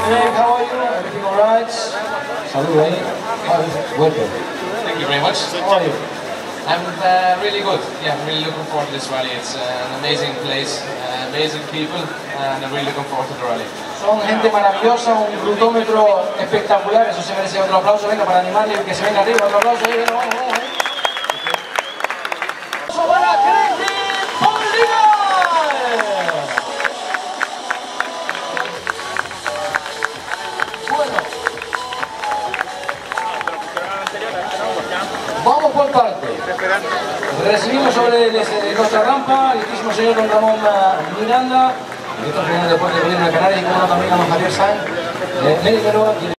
Greg, how are you? Everything alright? Salud ahí. Welcome. Thank you very much. How are you? I'm really good. Yeah, I'm really looking forward to this rally. It's an amazing place, amazing people, and I'm really looking forward to the rally. Son gente maravillosa, un rutómetro espectacular, eso se merece otro aplauso, venga, para animarle y que se venga arriba, otro aplauso, ahí, venga, vamos, vamos, ahí. ¡Para Crazy Polina! Bueno. Vamos por partes. Recibimos sobre nuestra rampa al altísimo señor don Ramón Miranda, director general del Deporte de Gobierno de Canarias, y como no también a don Javier Sáenz, médico.